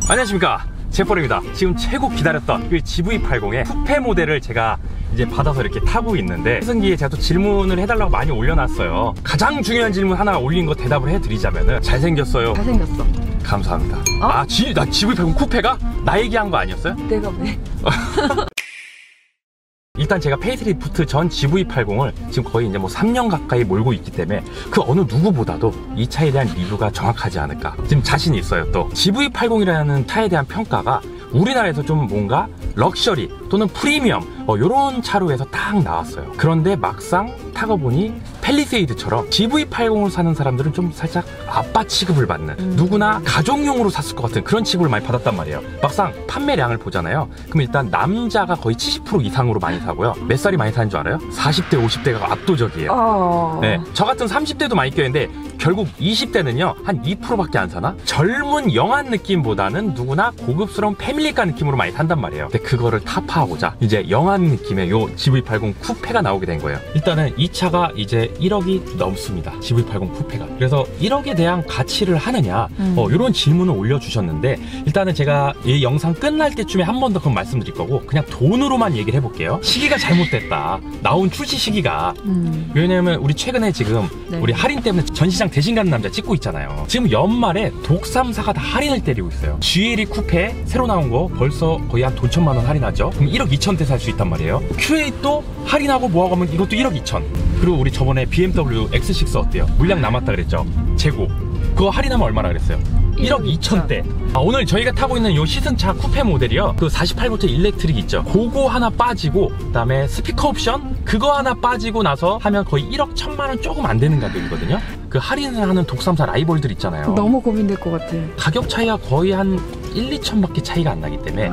안녕하십니까, 제퍼입니다. 지금 최고 기다렸던 이 GV80의 쿠페 모델을 제가 이제 받아서 이렇게 타고 있는데, 승기에 제가 또 질문을 해달라고 많이 올려놨어요. 가장 중요한 질문 하나 올린 거 대답을 해드리자면은, 잘생겼어요. 잘생겼어. 감사합니다. 어? 나 GV80 쿠페가 나 얘기한 거 아니었어요? 내가 왜? 일단 제가 페이스리프트 전 GV80을 지금 거의 이제 뭐 3년 가까이 몰고 있기 때문에 그 어느 누구보다도 이 차에 대한 리뷰가 정확하지 않을까 지금 자신이 있어요. 또 GV80이라는 차에 대한 평가가 우리나라에서 좀 뭔가 럭셔리 또는 프리미엄 요런 차로 해서 딱 나왔어요. 그런데 막상 타고 보니 팰리세이드처럼 GV80을 사는 사람들은 좀 살짝 아빠 취급을 받는, 누구나 가족용으로 샀을 것 같은 그런 취급을 많이 받았단 말이에요. 막상 판매량을 보잖아요. 그럼 일단 남자가 거의 70% 이상으로 많이 사고요. 몇 살이 많이 사는 줄 알아요? 40대 50대가 압도적이에요. 네, 저 같은 30대도 많이 껴있는데 결국 20대는요 한 2%밖에 안 사나? 젊은 영한 느낌보다는 누구나 고급스러운 패밀리카 느낌으로 많이 산단 말이에요. 근데 그거를 타파하고자 이제 영한 느낌의 요 GV80 쿠페가 나오게 된 거예요. 일단은 이 차가 이제 1억이 넘습니다. GV80 쿠페가. 그래서 1억에 대한 가치를 하느냐 이런 질문을 올려주셨는데, 일단은 제가 이 영상 끝날 때쯤에 한 번 더 그럼 말씀드릴 거고, 그냥 돈으로만 얘기를 해볼게요. 시기가 잘못됐다. 나온 출시 시기가. 왜냐면 우리 최근에 지금 우리 할인 때문에 전시장 대신 가는 남자 찍고 있잖아요. 지금 연말에 독삼사가 다 할인을 때리고 있어요. GLE 쿠페 새로 나온 거 벌써 거의 한 돈 1,000만 원 할인하죠. 그럼 1억 2천대 살 수 있단 말이에요. QA8 할인하고 뭐하고 하면 이것도 1억 2천. 그리고 우리 저번에 BMW X6 어때요? 물량 남았다 그랬죠? 재고 그거 할인하면 얼마나 그랬어요? 1억 2천대. 오늘 저희가 타고 있는 요 시승차 쿠페 모델이요, 그 48V 일렉트릭 있죠? 그거 하나 빠지고, 그 다음에 스피커 옵션 그거 하나 빠지고 나서 하면 거의 1억 1,000만 원 조금 안 되는 가격이거든요. 그 할인을 하는 독삼사 라이벌들 있잖아요. 너무 고민될 것 같아. 가격 차이가 거의 한 1, 2천밖에 차이가 안 나기 때문에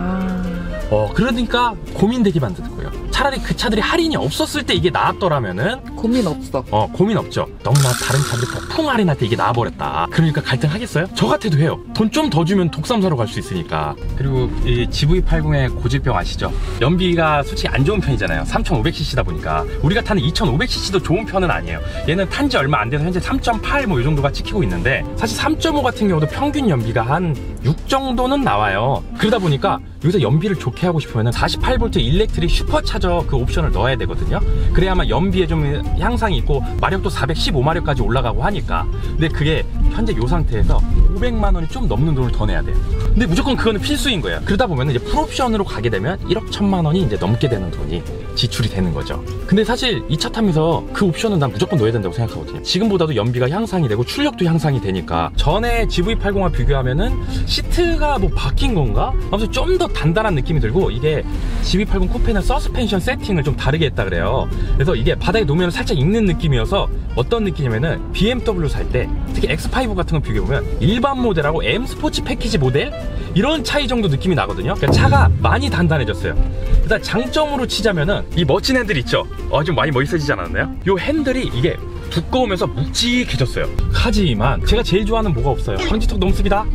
그러니까 고민되게 만드는 거예요. 차라리 그 차들이 할인이 없었을 때 이게 나왔더라면은 고민 없어. 고민 없죠. 너무나 다른 차들이 폭풍 할인할 때 이게 나와버렸다. 그러니까 갈등하겠어요? 저 같아도 해요. 돈 좀 더 주면 독삼사로 갈 수 있으니까. 그리고 이 GV80의 고질병 아시죠? 연비가 솔직히 안 좋은 편이잖아요. 3500cc다 보니까. 우리가 타는 2500cc도 좋은 편은 아니에요. 얘는 탄 지 얼마 안 돼서 현재 3.8 뭐 이 정도가 찍히고 있는데, 사실 3.5 같은 경우도 평균 연비가 한 6 정도는 나와요. 그러다 보니까 여기서 연비를 좋게 하고 싶으면 48V 일렉트릭 슈퍼차저 그 옵션을 넣어야 되거든요. 그래야만 연비에 좀 향상이 있고 마력도 415마력까지 올라가고 하니까. 근데 그게 현재 요 상태에서 500만 원이 좀 넘는 돈을 더 내야 돼요. 근데 무조건 그거는 필수인 거예요. 그러다 보면 이제 풀옵션으로 가게 되면 1억 1,000만 원이 이제 넘게 되는 돈이 지출이 되는 거죠. 근데 사실 이 차 타면서 그 옵션은 난 무조건 넣어야 된다고 생각하거든요. 지금보다도 연비가 향상이 되고 출력도 향상이 되니까. 전에 GV80과 비교하면은 시트가 뭐 바뀐 건가? 아무튼 좀 더 단단한 느낌이 들고, 이게 GV80 쿠페는 서스펜션 세팅을 좀 다르게 했다 그래요. 그래서 이게 바닥에 놓으면 살짝 익는 느낌이어서 어떤 느낌이냐면은 BMW 살 때 특히 X5 같은 거 비교해보면 일반 모델하고 M 스포츠 패키지 모델 이런 차이 정도 느낌이 나거든요. 그러니까 차가 많이 단단해졌어요. 일단 장점으로 치자면은 이 멋진 핸들 있죠? 좀 많이 멋있어지지 않았나요? 요 핸들이 이게 두꺼우면서 묵직해졌어요. 하지만 제가 제일 좋아하는 뭐가 없어요. 방지턱 넘습니다.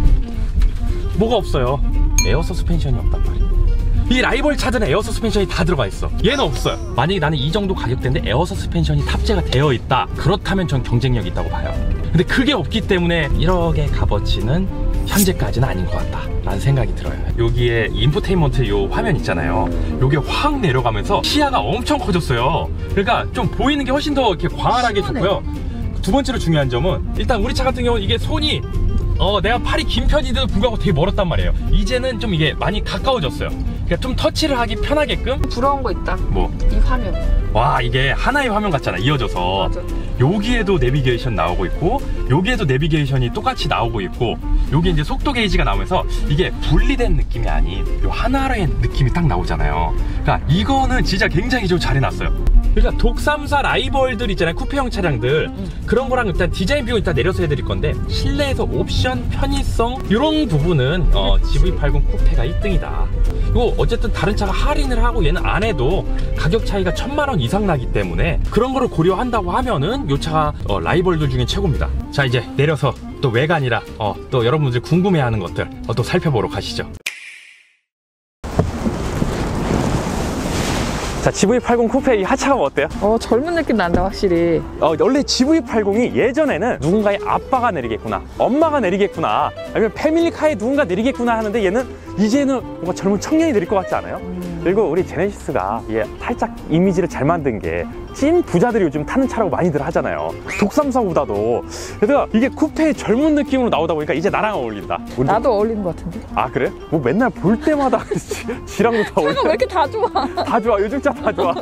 뭐가 없어요. 에어 서스펜션이 없단 말이에요. 이 라이벌 차들은 에어 서스펜션이 다 들어가 있어. 얘는 없어요. 만약에 나는 이 정도 가격대인데 에어 서스펜션이 탑재가 되어 있다, 그렇다면 전 경쟁력이 있다고 봐요. 근데 그게 없기 때문에 1억의 값어치는 현재까지는 아닌 것 같다 라는 생각이 들어요. 여기에 인포테인먼트 요 화면 있잖아요. 요게 확 내려가면서 시야가 엄청 커졌어요. 그러니까 좀 보이는 게 훨씬 더 이렇게 광활하게 좋고요. 두 번째로 중요한 점은, 일단 우리 차 같은 경우는 이게 손이 내가 팔이 긴 편인데도 불구하고 되게 멀었단 말이에요. 이제는 좀 이게 많이 가까워졌어요. 그러니까 좀 터치를 하기 편하게끔. 부러운 거 있다. 뭐? 이 화면. 와, 이게 하나의 화면 같잖아, 이어져서. 맞아. 여기에도 내비게이션 나오고 있고, 여기에도 내비게이션이 똑같이 나오고 있고, 여기 이제 속도 게이지가 나오면서 이게 분리된 느낌이 아닌 요 하나의 느낌이 딱 나오잖아요. 그러니까 이거는 진짜 굉장히 좀 잘 해놨어요. 그러니까 독삼사 라이벌들 있잖아요, 쿠페형 차량들. 그런 거랑 일단 디자인 비용 일단 내려서 해드릴 건데, 실내에서 옵션, 편의성 이런 부분은 GV80 쿠페가 1등이다. 그리고 어쨌든 다른 차가 할인을 하고 얘는 안 해도 가격 차이가 1,000만 원 이상 나기 때문에 그런 거를 고려한다고 하면은 요 차가 라이벌들 중에 최고입니다. 자, 이제 내려서 또 외관이라 또 여러분들이 궁금해하는 것들 또 살펴보러 가시죠. 자, GV80 쿠페 이 하차감 어때요? 젊은 느낌 난다, 확실히. 원래 GV80이 예전에는 누군가의 아빠가 내리겠구나, 엄마가 내리겠구나, 아니면 패밀리카에 누군가 내리겠구나 하는데 얘는 이제는 뭔가 젊은 청년이 내릴 것 같지 않아요? 그리고 우리 제네시스가 살짝 이미지를 잘 만든 게 찐 부자들이 요즘 타는 차라고 많이들 하잖아요. 독삼사보다도. 그래서 이게 쿠페의 젊은 느낌으로 나오다 보니까 이제 나랑 어울린다. 나도 어울리는 것 같은데? 아, 그래? 뭐 맨날 볼 때마다 지랑도 다 어울려. 차가 왜 이렇게 다 좋아? 다 좋아. 요즘 차 다 좋아.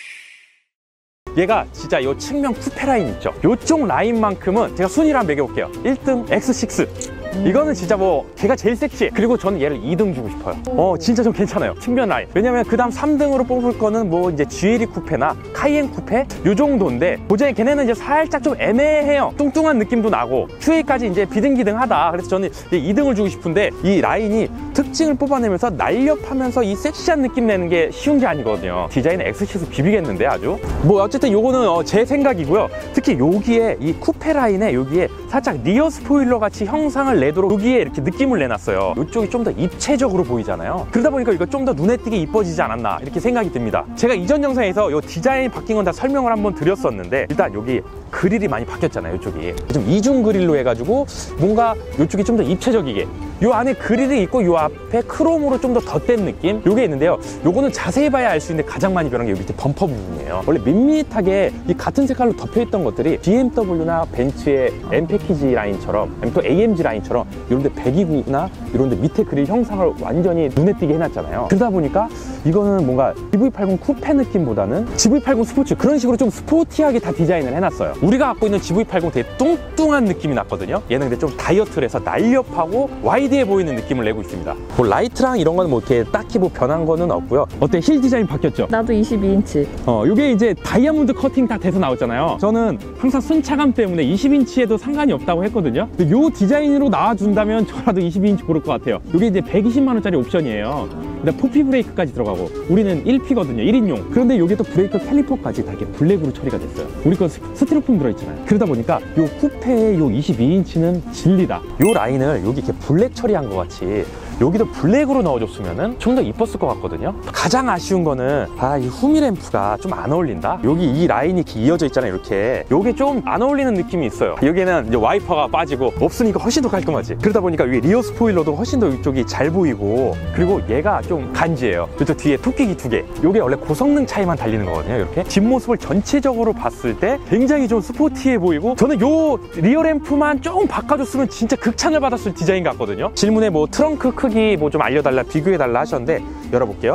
얘가 진짜 요 측면 쿠페 라인 있죠? 요쪽 라인만큼은 제가 순위를 한번 매겨볼게요. 1등 X6. 이거는 진짜 뭐 걔가 제일 섹시해. 그리고 저는 얘를 2등 주고 싶어요. 진짜 좀 괜찮아요. 측면 라인. 왜냐면 그 다음 3등으로 뽑을 거는 뭐 이제 GLE 쿠페나 카이엔 쿠페 요 정도인데 도저히 걔네는 이제 살짝 좀 애매해요. 뚱뚱한 느낌도 나고 QA까지 이제 비등기등하다. 그래서 저는 이제 2등을 주고 싶은데 이 라인이 특징을 뽑아내면서 날렵하면서 이 섹시한 느낌 내는 게 쉬운 게 아니거든요. 디자인은 X6 비비겠는데 아주. 뭐 어쨌든 요거는 제 생각이고요. 특히 여기에 이 쿠페 라인에 여기에 살짝 리어 스포일러 같이 형상을 내도록 여기에 이렇게 느낌을 내놨어요. 이쪽이 좀 더 입체적으로 보이잖아요. 그러다 보니까 이거 좀 더 눈에 띄게 이뻐지지 않았나 이렇게 생각이 듭니다. 제가 이전 영상에서 이 디자인 바뀐 건 다 설명을 한번 드렸었는데 일단 여기 그릴이 많이 바뀌었잖아요. 이쪽이 좀 이중 그릴로 해가지고 뭔가 이쪽이 좀 더 입체적이게 요 안에 그릴이 있고 요 앞에 크롬으로 좀 더 덧댄 느낌 요게 있는데요. 요거는 자세히 봐야 알 수 있는데 가장 많이 변한 게 여기 밑에 범퍼 부분이에요. 원래 밋밋하게 이 같은 색깔로 덮여있던 것들이 BMW나 벤츠의 M 패키지 라인처럼 아니면 또 AMG 라인처럼 이런 데 배기구나 이런 데 밑에 그릴 형상을 완전히 눈에 띄게 해놨잖아요. 그러다 보니까 이거는 뭔가 GV80 쿠페 느낌보다는 GV80 스포츠 그런 식으로 좀 스포티하게 다 디자인을 해놨어요. 우리가 갖고 있는 GV80 되게 뚱뚱한 느낌이 났거든요. 얘는 근데 좀 다이어트를 해서 날렵하고 와이드해 보이는 느낌을 내고 있습니다. 뭐 라이트랑 이런 거는 뭐 이렇게 딱히 뭐 변한 거는 없고요. 어때? 힐 디자인 바뀌었죠? 나도 22인치. 요게 이제 다이아몬드 커팅 다 돼서 나왔잖아요. 저는 항상 순차감 때문에 20인치에도 상관이 없다고 했거든요. 근데 요 디자인으로 나와준다면 저라도 22인치 고를 것 같아요. 요게 이제 120만 원짜리 옵션이에요. 근데 포피 브레이크까지 들어가고 우리는 1P거든요. 1인용. 그런데 여기 또 브레이크 캘리퍼까지 다 이렇게 블랙으로 처리가 됐어요. 우리 건 스티로폼 들어있잖아요. 그러다 보니까 요 쿠페의 요 22인치는 진리다. 요 라인을 여기 이렇게 블랙 처리한 것 같이 여기도 블랙으로 넣어줬으면 좀 더 이뻤을 것 같거든요. 가장 아쉬운 거는 이 후미 램프가 좀 안 어울린다. 여기 이 라인이 이렇게 이어져 있잖아요. 이렇게 요게 좀 안 어울리는 느낌이 있어요. 여기는 이제 와이퍼가 빠지고 없으니까 훨씬 더 깔끔하지. 그러다 보니까 위 리어 스포일러도 훨씬 더 이쪽이 잘 보이고 그리고 얘가 좀 간지예요. 이쪽 뒤에 토끼기 2개. 요게 원래 고성능 차이만 달리는 거거든요. 이렇게 뒷모습을 전체적으로 봤을 때 굉장히 좀 스포티해 보이고 저는 요 리어 램프만 조금 바꿔줬으면 진짜 극찬을 받았을 디자인 같거든요. 질문에 뭐 트렁크 크기 뭐 좀 알려달라 비교해달라 하셨는데 열어볼게요.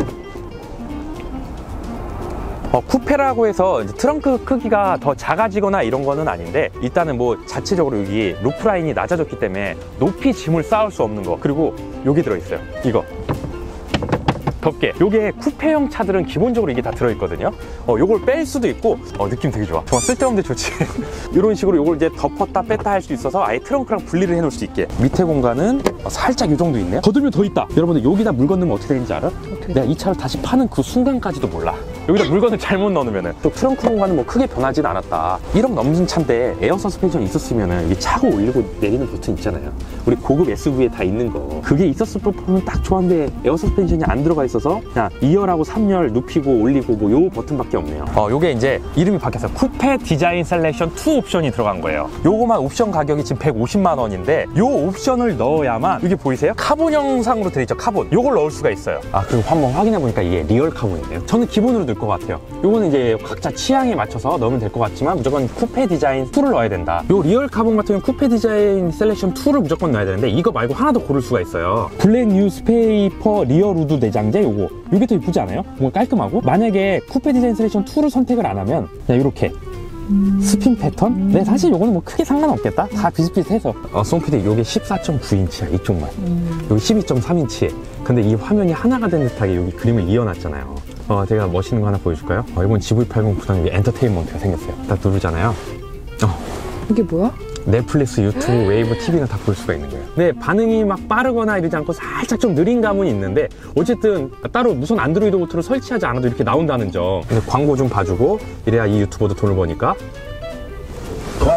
쿠페라고 해서 이제 트렁크 크기가 더 작아지거나 이런 거는 아닌데 일단은 뭐 자체적으로 여기 루프 라인이 낮아졌기 때문에 높이 짐을 쌓을 수 없는 거 그리고 여기 들어있어요. 이거 덮개. 요게 쿠페형 차들은 기본적으로 이게 다 들어있거든요. 요걸 뺄 수도 있고 느낌 되게 좋아. 정말 쓸데없는데 좋지. 이런 식으로 요걸 이제 덮었다 뺐다 할 수 있어서 아예 트렁크랑 분리를 해놓을 수 있게. 밑에 공간은 살짝 이 정도 있네요. 더 들면 더 있다. 여러분들 여기다 물 건너면 어떻게 되는지 알아? 내가 이 차를 다시 파는 그 순간까지도 몰라. 여기다 물건을 잘못 넣으면은 또 트렁크 공간은 뭐 크게 변하진 않았다. 1억 넘는 차인데 에어 서스펜션이 있었으면은 이게 차고 올리고 내리는 버튼 있잖아요. 우리 고급 SUV에 다 있는 거. 그게 있었을 법하면 딱 좋았는데 에어 서스펜션이 안 들어가 있어서 그냥 2열하고 3열 눕히고 올리고 뭐 요 버튼밖에 없네요. 요게 이제 이름이 바뀌었어요. 쿠페 디자인 셀렉션 2 옵션이 들어간 거예요. 요거만 옵션 가격이 지금 150만 원인데 요 옵션을 넣어야만 이게 보이세요? 카본 형상으로 되어있죠. 카본. 요걸 넣을 수가 있어요. 그리고 한번 확인해 보니까 이게 리얼 카본이네요. 저는 기본으로 넣을 것 같아요. 요거는 이제 각자 취향에 맞춰서 넣으면 될 것 같지만 무조건 쿠페 디자인 2를 넣어야 된다. 요 리얼 카본 같은 경우는 쿠페 디자인 셀렉션 2를 무조건 넣어야 되는데 이거 말고 하나 더 고를 수가 있어요. 블랙 뉴스페이퍼 리어 루드 내장재 요게 더 이쁘지 않아요? 뭔가 깔끔하고 만약에 쿠페 디자인 셀렉션 2를 선택을 안 하면 그냥 이렇게 스핀 패턴? 네, 사실 요거는 뭐 크게 상관없겠다. 다 비슷비슷해서. 송피디 요게 14.9인치야 이쪽만. 여기 12.3인치에. 근데 이 화면이 하나가 된 듯하게 여기 그림을 이어놨잖아요. 제가 멋있는 거 하나 보여줄까요? 이번 GV80 구성이 엔터테인먼트가 생겼어요. 딱 누르잖아요. 이게 뭐야? 넷플릭스, 유튜브, 웨이브 TV는 다 볼 수가 있는 거예요. 근데 반응이 막 빠르거나 이러지 않고 살짝 좀 느린 감은 있는데 어쨌든 따로 무선 안드로이드 오토를 설치하지 않아도 이렇게 나온다는 점. 근데 광고 좀 봐주고 이래야 이 유튜버도 돈을 버니까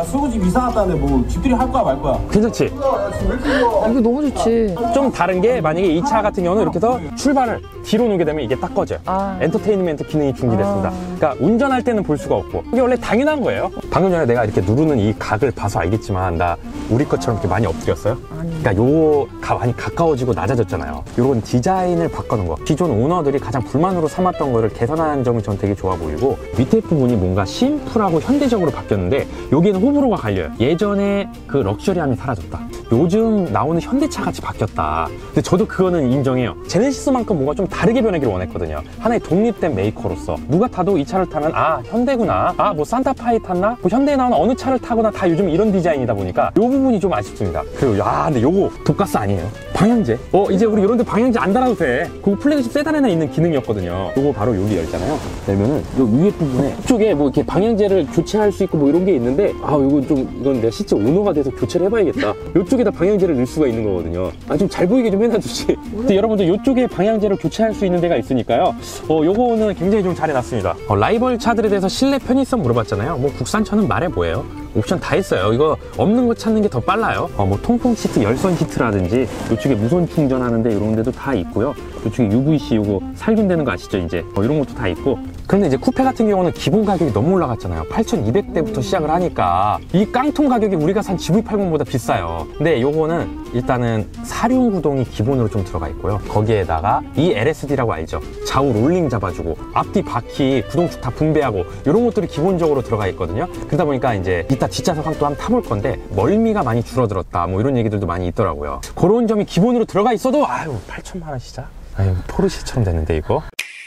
설거지 이상하다는데 뭐 집들이 할 거야 말 거야? 괜찮지? 이거 너무 좋지. 좀 다른 게 만약에 이 차 같은 경우는 이렇게 해서 출발을 뒤로 놓게 되면 이게 딱 꺼져요. 아. 엔터테인먼트 기능이 준비됐습니다. 그러니까 운전할 때는 볼 수가 없고 이게 원래 당연한 거예요. 방금 전에 내가 이렇게 누르는 이 각을 봐서 알겠지만 나 우리 것처럼 이렇게 많이 엎드렸어요? 아니. 그러니까 요가 많이 가까워지고 낮아졌잖아요. 요런 디자인을 바꿔놓은 거. 기존 오너들이 가장 불만으로 삼았던 거를 개선한 점이 전 되게 좋아 보이고 밑에 부분이 뭔가 심플하고 현대적으로 바뀌었는데 여기에는 호불호가 갈려요. 예전에 그 럭셔리함이 사라졌다. 요즘 나오는 현대차 같이 바뀌었다. 근데 저도 그거는 인정해요. 제네시스만큼 뭔가 좀 다르게 변하기를 원했거든요. 하나의 독립된 메이커로서 누가 타도 이 차를 타면 아 현대구나, 아 뭐 산타파이 탔나, 뭐 현대에 나오는 어느 차를 타거나 다 요즘 이런 디자인이다 보니까 요 부분이 좀 아쉽습니다. 그리고 야 근데 요거 독가스 아니에요. 방향제. 이제 우리 이런 데 방향제 안 달아도 돼. 그거 플래그십 세단에나 있는 기능이었거든요. 요거 바로 여기 열잖아요. 열면은 요 위에 부분에 이쪽에 뭐 이렇게 방향제를 교체할 수 있고 뭐 이런 게 있는데 이건 내가 실제 오너가 돼서 교체를 해봐야겠다. 요쪽에다 방향제를 넣을 수가 있는 거거든요. 좀 잘 보이게 좀 해놔주지. 근데 여러분들 요쪽에 방향제를 교체할 수 있는 데가 있으니까요. 요거는 굉장히 좀 잘 해놨습니다. 라이벌 차들에 대해서 실내 편의성 물어봤잖아요. 뭐 국산차는 말해 뭐예요. 옵션 다 있어요. 이거 없는 거 찾는 게 더 빨라요. 뭐 통풍 시트, 열선 시트라든지 이쪽에 무선 충전하는데 이런 데도 다 있고요. 이쪽에 UVC 요거 살균되는 거 아시죠? 이제 이런 것도 다 있고. 그런데 이제 쿠페 같은 경우는 기본 가격이 너무 올라갔잖아요. 8,200대부터 시작을 하니까 이 깡통 가격이 우리가 산 GV80보다 비싸요. 근데 요거는 일단은 사륜 구동이 기본으로 좀 들어가 있고요. 거기에다가 이 LSD라고 알죠? 좌우 롤링 잡아주고 앞뒤 바퀴 구동축 다 분배하고 이런 것들이 기본적으로 들어가 있거든요. 그러다 보니까 이제 이따 뒷좌석 또 한번 타볼 건데 멀미가 많이 줄어들었다 뭐 이런 얘기들도 많이 있더라고요. 그런 점이 기본으로 들어가 있어도 8천만 원 시작? 포르쉐처럼 됐는데 이거?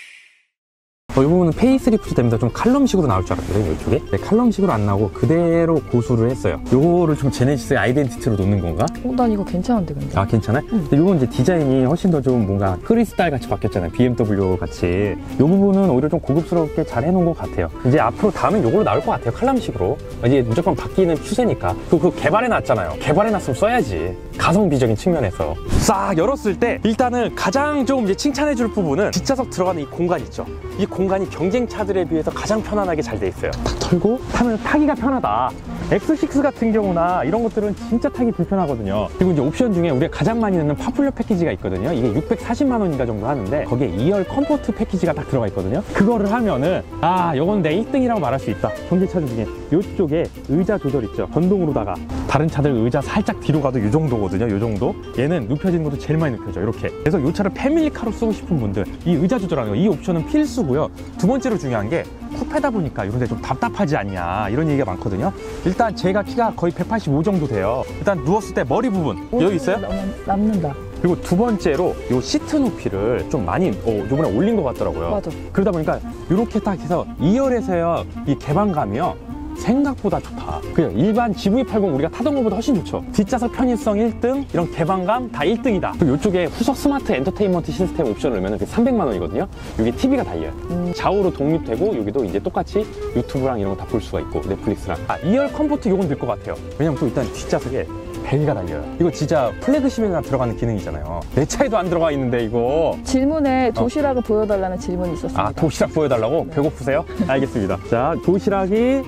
이 부분은 페이스리프트 됩니다. 좀 칼럼식으로 나올 줄 알았거든요, 이쪽에. 네, 칼럼식으로 안 나오고 그대로 고수를 했어요. 요거를 좀 제네시스의 아이덴티티로 놓는 건가? 난 이거 괜찮은데 근데. 아, 괜찮아요? 근데 요건 이제 디자인이 훨씬 더 좀 뭔가 크리스탈 같이 바뀌었잖아요. BMW 같이. 요 부분은 오히려 좀 고급스럽게 잘 해놓은 것 같아요. 이제 앞으로 다음엔 요걸로 나올 것 같아요. 칼럼식으로. 이제 무조건 바뀌는 추세니까. 그거 개발해놨잖아요. 개발해놨으면 써야지. 가성비적인 측면에서. 싹 열었을 때 일단은 가장 좀 이제 칭찬해줄 부분은 뒷좌석 들어가는 이 공간 있죠. 이 공간이 경쟁차들에 비해서 가장 편안하게 잘 돼 있어요. 탁 털고 타면 타기가 편하다. X6 같은 경우나 이런 것들은 진짜 타기 불편하거든요. 그리고 이제 옵션 중에 우리가 가장 많이 넣는 파퓰러 패키지가 있거든요. 이게 640만 원인가 정도 하는데 거기에 2열 컴포트 패키지가 딱 들어가 있거든요. 그거를 하면은 요건 내 1등이라고 말할 수 있다. 현대차 중에 이쪽에 의자 조절 있죠. 전동으로다가 다른 차들 의자 살짝 뒤로 가도 이 정도거든요. 이 정도. 얘는 눕혀지는 것도 제일 많이 눕혀져. 이렇게. 그래서 이 차를 패밀리카로 쓰고 싶은 분들 이 의자 조절하는 거, 이 옵션은 필수고요. 두 번째로 중요한 게 쿠페다 보니까 이런 데 좀 답답하지 않냐 이런 얘기가 많거든요. 일단 제가 키가 거의 185 정도 돼요. 일단 누웠을 때 머리 부분 여기 있어요? 남는다. 그리고 두 번째로 요 시트 높이를 좀 많이 요번에 올린 것 같더라고요. 맞아. 그러다 보니까 이렇게 딱 해서 2열에서요 이 개방감이요 생각보다 좋다. 그냥 일반 GV80 우리가 타던 것보다 훨씬 좋죠. 뒷좌석 편의성 1등, 이런 개방감 다 1등이다. 그리고 이쪽에 후속 스마트 엔터테인먼트 시스템 옵션을 넣으면 300만 원이거든요. 여기 TV가 달려요. 좌우로 독립되고 여기도 이제 똑같이 유튜브랑 이런 거 다 볼 수가 있고 넷플릭스랑. 2열 컴포트 요건 될 것 같아요. 왜냐면 또 일단 뒷좌석에 벨가 달려요. 이거 진짜 플래그십에나 들어가는 기능이잖아요. 내 차에도 안 들어가 있는데 이거. 질문에 도시락을 보여달라는 질문이 있었습니다. 도시락 보여달라고? 네. 배고프세요? 알겠습니다. 자, 도시락이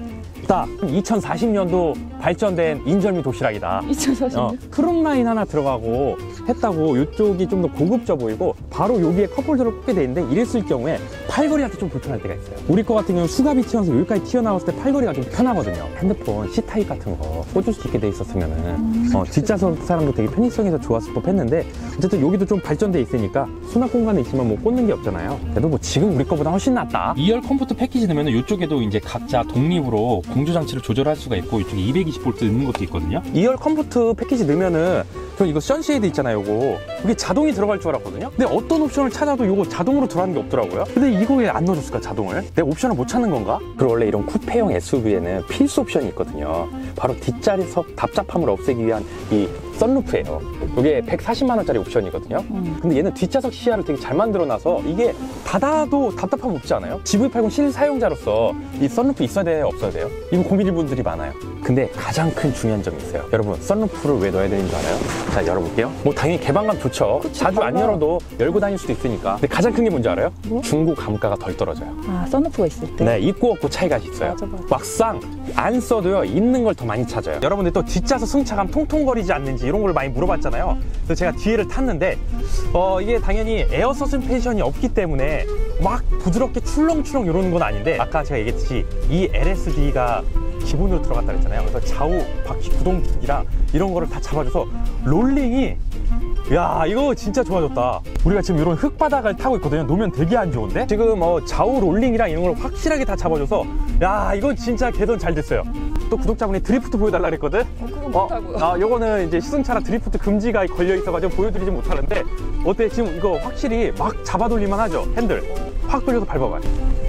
딱 2040년도 발전된 인절미 도시락이다. 2040년? 크롬라인 하나 들어가고 했다고 이쪽이 좀 더 고급져 보이고 바로 여기에 컵홀더를 꽂게 돼 있는데 이랬을 경우에 팔걸이한테 좀 불편할 때가 있어요. 우리 거 같은 경우는 수갑이 튀어나와서 여기까지 튀어나왔을 때 팔걸이가 좀 편하거든요. 핸드폰 C타입 같은 거 꽂을 수 있게 돼 있었으면은 뒷좌석 사람도 되게 편의성에서 좋았을 법 했는데 어쨌든 여기도 좀 발전돼 있으니까 수납 공간에 있지만 뭐 꽂는 게 없잖아요. 그래도 뭐 지금 우리 거보다 훨씬 낫다. 2열 컴포트 패키지 넣으면 이쪽에도 이제 각자 독립으로 공조 장치를 조절할 수가 있고 이쪽에 220V 넣는 것도 있거든요. 2열 컴포트 패키지 넣으면은 저 이거 선쉐이드 있잖아요. 이게 자동이 들어갈 줄 알았거든요. 근데 어떤 옵션을 찾아도 이거 자동으로 들어가는 게 없더라고요. 근데 이거 왜 안 넣어줬을까, 자동을? 내가 옵션을 못 찾는 건가? 그리고 원래 이런 쿠페형 SUV에는 필수 옵션이 있거든요. 바로 뒷자리석 답답함을 없애기 위한 이 썬루프예요. 이게 140만 원짜리 옵션이거든요. 근데 얘는 뒷좌석 시야를 되게 잘 만들어놔서 이게 닫아도 답답함 없지 않아요? GV80 실사용자로서 이 썬루프 있어야 돼요, 없어야 돼요? 이거 고민일 분들이 많아요. 근데 가장 큰 중요한 점이 있어요. 여러분, 썬루프를 왜 넣어야 되는 줄 알아요? 자, 열어볼게요. 뭐 당연히 개방감 좋죠. 그치, 자주 안 달라. 열어도 열고 다닐 수도 있으니까. 근데 가장 큰 게 뭔지 알아요? 뭐? 중고 감가가 덜 떨어져요. 아, 썬루프가 있을 때. 네, 있고 없고 차이가 있어요. 맞아, 맞아. 막상 안 써도요, 있는 걸 더 많이 찾아요. 여러분들 또 뒷좌석 승차감 통통거리지 않는지 이런 걸 많이 물어봤잖아요. 그래서 제가 뒤에를 탔는데 이게 당연히 에어 서스펜션이 없기 때문에 막 부드럽게 출렁출렁 이러는 건 아닌데, 아까 제가 얘기했듯이 이 LSD가 기본으로 들어갔다 그랬잖아요. 그래서 좌우 바퀴 구동 기기랑 이런 거를 다 잡아줘서 롤링이, 야, 이거 진짜 좋아졌다. 우리가 지금 이런 흙바닥을 타고 있거든요. 놓으면 되게 안 좋은데 지금 좌우 롤링이랑 이런 걸 확실하게 다 잡아줘서, 야, 이건 진짜 개선 잘 됐어요. 또 구독자분이 드리프트 보여달라 그랬거든. 그건 못하고요. 요거는 이제 시승차라 드리프트 금지가 걸려 있어가지고 보여드리지 못하는데, 어때? 지금 이거 확실히 막 잡아 돌릴만 하죠. 핸들 확 돌려서 밟아봐요.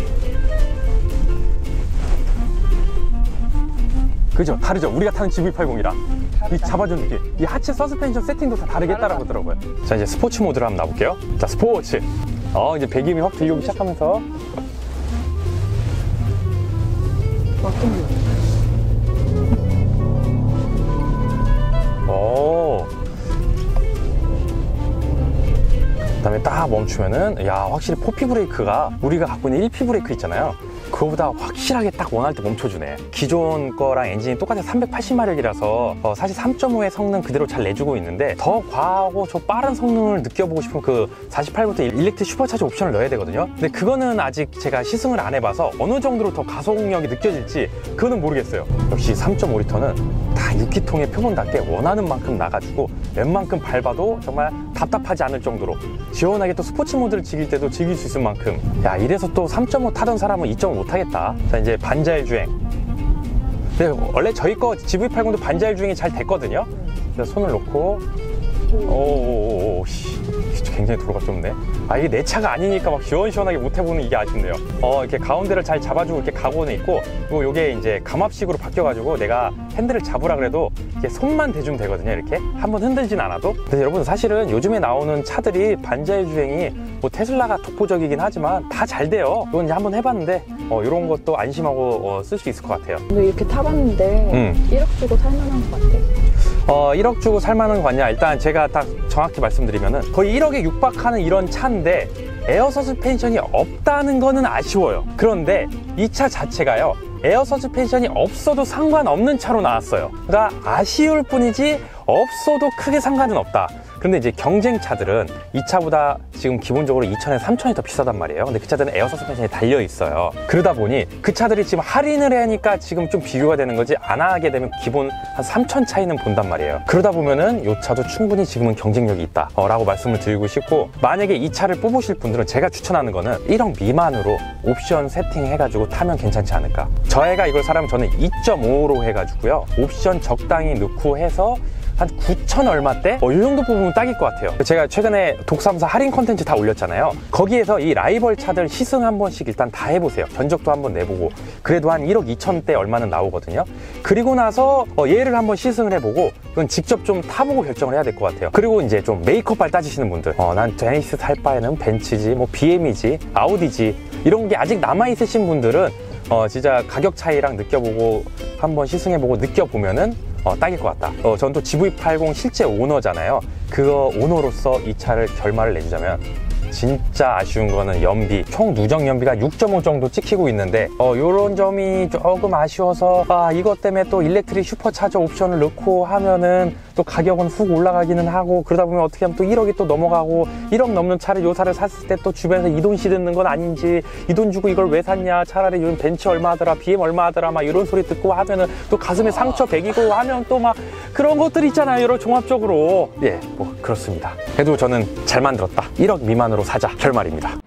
그죠? 다르죠? 우리가 타는 GV80이랑 이 잡아주는 느낌, 이 하체 서스펜션 세팅도 다 다르게 했다라고 들어봐요. 자, 이제 스포츠 모드로 한번 나볼게요. 자, 스포츠. 이제 배기음이 확 들려오기 시작하면서, 그다음에 딱 멈추면은, 야, 확실히 포피 브레이크가 우리가 갖고 있는 1피 브레이크 있잖아요. 그거보다 확실하게 딱 원할 때 멈춰주네. 기존 거랑 엔진이 똑같아요. 380마력이라서 사실 3.5의 성능 그대로 잘 내주고 있는데, 더 과하고 저 빠른 성능을 느껴보고 싶으면 그 48V 일렉트릭 슈퍼차저 옵션을 넣어야 되거든요. 근데 그거는 아직 제가 시승을 안 해봐서 어느 정도로 더 가속력이 느껴질지 그거는 모르겠어요. 역시 3.5L는 다 6기통의 표본답게 원하는 만큼 나가지고 웬만큼 밟아도 정말 답답하지 않을 정도로 시원하게, 또 스포츠 모드를 즐길 때도 즐길 수 있을 만큼. 야, 이래서 또 3.5 타던 사람은 2.5 못하겠다. 자, 이제 반자율 주행. 근데 원래 저희 거 GV80도 반자율 주행이 잘 됐거든요. 그래서 손을 놓고, 굉장히 도로가 좁네. 이게 내 차가 아니니까 막 시원시원하게 못 해보는 이게 아쉽네요. 이렇게 가운데를 잘 잡아주고 이렇게 가고는 있고, 그리고 요게 이제 감압식으로 바뀌어가지고 내가 핸들을 잡으라 그래도 이렇게 손만 대주면 되거든요. 이렇게 한번 흔들진 않아도. 그래서 여러분, 사실은 요즘에 나오는 차들이 반자율 주행이 뭐 테슬라가 독보적이긴 하지만 다 잘 돼요. 이건 이제 한번 해봤는데 이런 것도 안심하고 쓸 수 있을 것 같아요. 근데 이렇게 타봤는데 1억 주고 살만한 것 같아. 1억 주고 살만한 거 같냐? 일단 제가 딱 정확히 말씀드리면은 거의 1억에 육박하는 이런 차인데 에어 서스펜션이 없다는 거는 아쉬워요. 그런데 이 차 자체가요, 에어 서스펜션이 없어도 상관없는 차로 나왔어요. 그러니까 아쉬울 뿐이지 없어도 크게 상관은 없다. 근데 이제 경쟁차들은 이 차보다 지금 기본적으로 2,000에서 3,000이 더 비싸단 말이에요. 근데 그 차들은 에어 서스펜션이 달려 있어요. 그러다 보니 그 차들이 지금 할인을 하니까 지금 좀 비교가 되는 거지, 안 하게 되면 기본 한 3,000 차이는 본단 말이에요. 그러다 보면은 이 차도 충분히 지금은 경쟁력이 있다 라고 말씀을 드리고 싶고, 만약에 이 차를 뽑으실 분들은 제가 추천하는 거는 1억 미만으로 옵션 세팅해가지고 타면 괜찮지 않을까. 저희가 이걸 사라면 저는 2.5로 해가지고요, 옵션 적당히 넣고 해서 한 9,000 얼마대? 이 정도 뽑으면 딱일 것 같아요. 제가 최근에 독삼사 할인 컨텐츠 다 올렸잖아요. 거기에서 이 라이벌 차들 시승 한 번씩 일단 다 해보세요. 견적도 한번 내보고. 그래도 한 1억 2천대 얼마는 나오거든요. 그리고 나서 얘를 한번 시승을 해보고, 이건 직접 좀 타보고 결정을 해야 될 것 같아요. 그리고 이제 좀 메이크업발 따지시는 분들, 난 제네시스 살 바에는 벤츠지, 뭐 BM이지, 아우디지, 이런 게 아직 남아있으신 분들은 진짜 가격 차이랑 느껴보고 한번 시승해보고 느껴보면은 딱일 것 같다. 전 또 GV80 실제 오너잖아요. 그거 오너로서 이 차를 결말을 내주자면, 진짜 아쉬운 거는 연비, 총 누적 연비가 6.5 정도 찍히고 있는데 요런 점이 조금 아쉬워서, 이것 때문에 또 일렉트릭 슈퍼차저 옵션을 넣고 하면은 또 가격은 훅 올라가기는 하고, 그러다 보면 어떻게 하면 또 1억이 또 넘어가고, 1억 넘는 차를 요 차를 샀을 때 또 주변에서 이 돈 씨 듣는 건 아닌지, 이 돈 주고 이걸 왜 샀냐, 차라리 요즘 벤츠 얼마 하더라, BM 얼마 하더라, 막 이런 소리 듣고 하면은 또 가슴에 상처 배기고 하면 또 막 그런 것들 있잖아요. 여러 종합적으로. 뭐 그렇습니다. 그래도 저는 잘 만들었다, 1억 미만으로 사자 결말입니다.